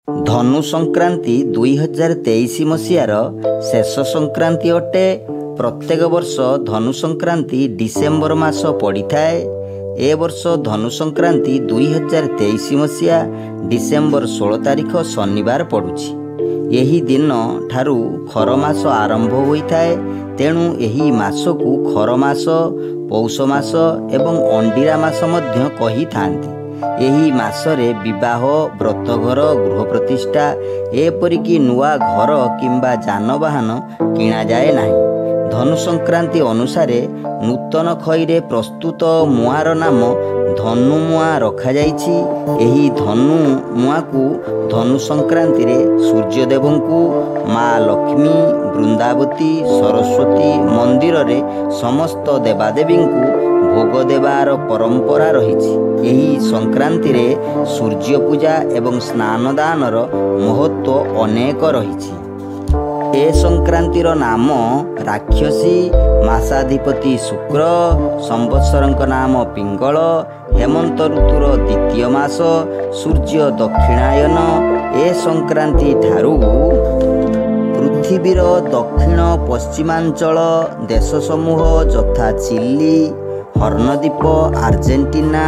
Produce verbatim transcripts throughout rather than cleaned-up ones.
धनु संक्रांति दुई हजार तेईस मसीहार शेष संक्रांति अटे। प्रत्येक वर्ष धनु संक्रांति डिसेम्बर मास पड़ी थाए। ए वर्ष धनु संक्रांति दुई हजार तेईस मसीहा डिसेम्बर षोल तारिख शनिवार पड़ुछि। यही दिन ठारू खर मास आरंभ होइथाए। तेणु एही मासकु खर मास, पौष मास एवं अंडीरा मास मध्य कही थांती। एही मासरे विवाह, व्रतघर, गृह प्रतिष्ठा एपरिकी नुआ घर किंबा जानवाहन किणा जाए नाही। धनु संक्रांति अनुसारे नूतन खईरे प्रस्तुत मुआर नाम धनु मुआ रखा जाइछि। एही धनु मुआकु धनु संक्रांति रे सूर्यदेवंकु, माँ लक्ष्मी, वृंदावती, सरस्वती मंदिर रे समस्त देवादेवींकु भोग देवार परंपरा रही। यही संक्रांति रे सूर्य पूजा एवं स्नान दानर महत्व अनेक रही। ए संक्रांतिर नाम राक्षसी, मासाधिपति शुक्र, संवत्सरक नाम पिंगल, हेमंत ऋतुर द्वितीय मास, सूर्य दक्षिणायन। ए संक्रांति ठारू पृथ्वीर दक्षिण पश्चिमांचल देश समूह यथा चिली, हर्णद्वीप, आर्जेंटीना,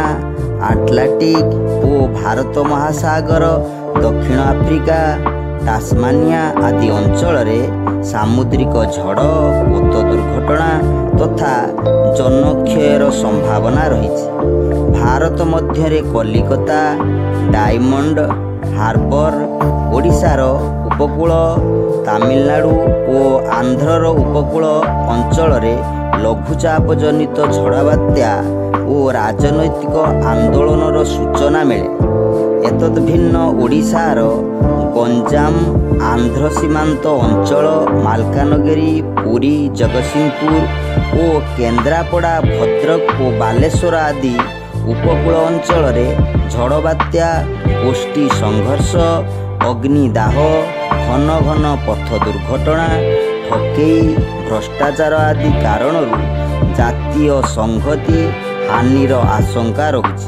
आटलांटिक और भारत महासागर, दक्षिण आफ्रिका, टास्मानिया आदि अंचल रे सामुद्रिक झड़, पोत दुर्घटना तथा जनक्षयर संभावना रही। भारत मध्य कलिकता, डायमंड हार्बर, ओडिशार उपकूल, तमिलनाडु और आंध्रर उपकूल अंचल रे लघुचाप जनित झड़ा बात्या और राजनैतिक आंदोलनर सूचना मिले। एतद भिन्न ओडिशार गंजाम, आंध्र सीमांत अंचल, मालकानगिरी, पुरी, जगतसिंहपुर और केन्द्रापड़ा, भद्रक और बालेश्वर आदि उपकूल अंचल रे झड़ बात्या, गोष्ठी संघर्ष, अग्निदाह, घन घन पथ दुर्घटना, ठकेई, भ्रष्टाचार आदि कारणरू जातीय संहति हानिर आशंका रहुछि।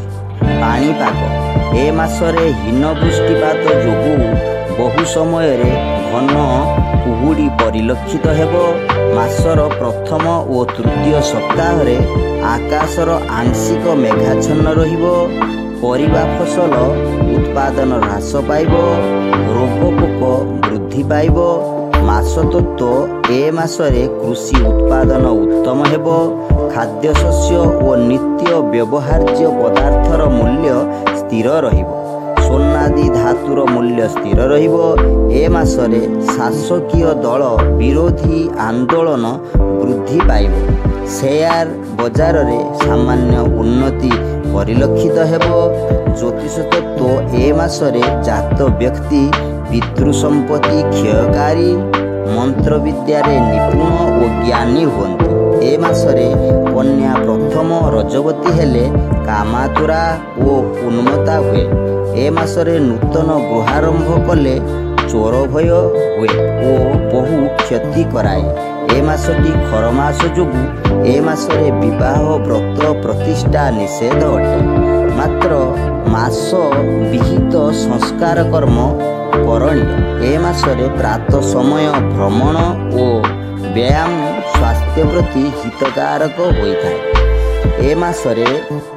पाणीपाग ए मासरे हीन वृष्टिपात जोगु बहु समय रे घन कुहुड़ी परिलक्षित हेबो। मासर प्रथम और तृतीय सप्ताह रे आकाशर आंशिक मेघाच्छन्न रहिबो। परिबा फसल उत्पादन ह्रास पाइबो, रोग पोक वृद्धि पाइबो। मास तत्व ए मासरे कृषि उत्पादन उत्तम हेबो। खाद्य शस्य और नित्य व्यवहार्य पदार्थर मूल्य स्थिर रहिबो। सोनादि धातुर मूल्य स्थिर रहिबो। ए मासरे शासकीय दल विरोधी आंदोलन वृद्धि पाइबो। शेयर बजार रे सामान्य उन्नति परिलक्षित हेबो। ज्योतिष तत्व ए मासरे जात व्यक्ति पितृ संपत्ति क्षयकारी, मंत्र विद्यारे निपुण और ज्ञानी हुअन्ति। ए मासरे कन्या प्रथम रजवती हेले कामातुरा और उन्मता हुए। ए मासरे नूतन गृहारंभ कले चोर भय हुए और बहु क्षति कराए। ए मासटी खर मास जोगु ए मासरे विवाह, व्रत, प्रतिष्ठा निषेध अटे। मात्र मास विहित संस्कार कर्म करणीय। ए मासरे प्रातः समय भ्रमण और व्यायाम स्वास्थ्य प्रति हितकारक होइथाए। ए मासरे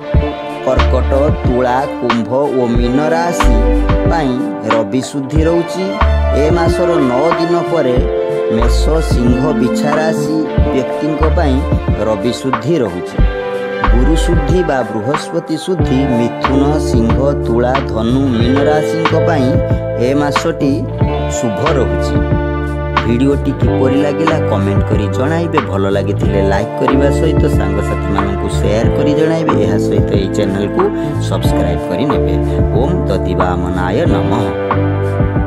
कर्कट, तुला, कुंभ और मीन राशि पाई रवि शुद्धि रहउछि। ए मासर नौ दिन परे मेष, सिंह, बिछा राशि व्यक्तिंक पाई रवि शुद्धि रहउछि। गुरु शुद्धि बा बृहस्पति शुद्धि मिथुन, सिंह, तुला, धनु, मीन राशिंक पाई ए मासटी शुभ रहउछि। भिडियोटी किपरि लागिला कमेंट करी जणाइबे। भल लागिथिले लाइक करिबा सहित सांगसाथी मानकु शेयर करी जणाइबे। एहा सहित एई चैनल को सब्सक्राइब करी नेबे। ओम तदिवामनाय नमः।